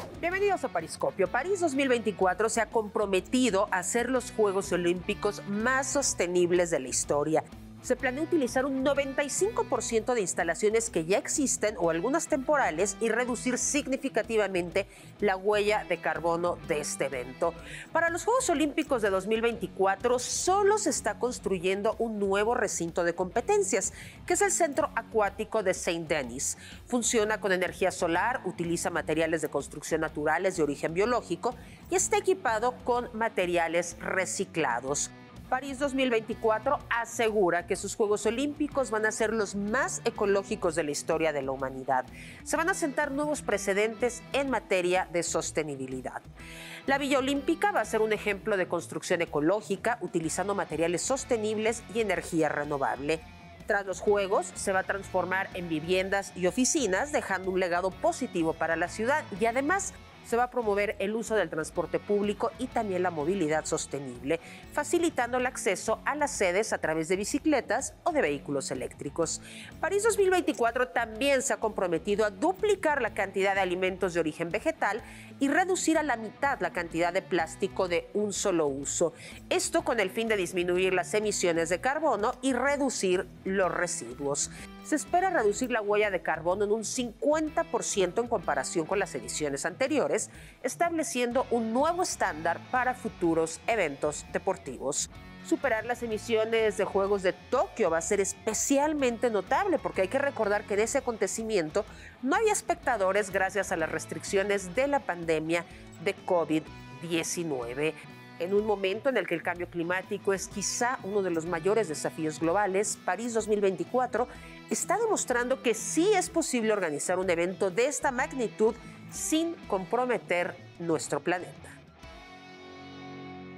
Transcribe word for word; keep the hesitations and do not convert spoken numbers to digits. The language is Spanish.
Bienvenidos a Pariscopio. París dos mil veinticuatro se ha comprometido a ser los Juegos Olímpicos más sostenibles de la historia. Se planea utilizar un noventa y cinco por ciento de instalaciones que ya existen o algunas temporales y reducir significativamente la huella de carbono de este evento. Para los Juegos Olímpicos de dos mil veinticuatro solo se está construyendo un nuevo recinto de competencias, que es el Centro Acuático de Saint-Denis. Funciona con energía solar, utiliza materiales de construcción naturales de origen biológico y está equipado con materiales reciclados. París dos mil veinticuatro asegura que sus Juegos Olímpicos van a ser los más ecológicos de la historia de la humanidad. Se van a sentar nuevos precedentes en materia de sostenibilidad. La Villa Olímpica va a ser un ejemplo de construcción ecológica, utilizando materiales sostenibles y energía renovable. Tras los Juegos, se va a transformar en viviendas y oficinas, dejando un legado positivo para la ciudad y además se va a promover el uso del transporte público y también la movilidad sostenible, facilitando el acceso a las sedes a través de bicicletas o de vehículos eléctricos. París dos mil veinticuatro también se ha comprometido a duplicar la cantidad de alimentos de origen vegetal y reducir a la mitad la cantidad de plástico de un solo uso. Esto con el fin de disminuir las emisiones de carbono y reducir los residuos. Se espera reducir la huella de carbono en un cincuenta por ciento en comparación con las ediciones anteriores, estableciendo un nuevo estándar para futuros eventos deportivos. Superar las emisiones de Juegos de Tokio va a ser especialmente notable porque hay que recordar que en ese acontecimiento no había espectadores gracias a las restricciones de la pandemia de COVID diecinueve. En un momento en el que el cambio climático es quizá uno de los mayores desafíos globales, París dos mil veinticuatro está demostrando que sí es posible organizar un evento de esta magnitud sin comprometer nuestro planeta.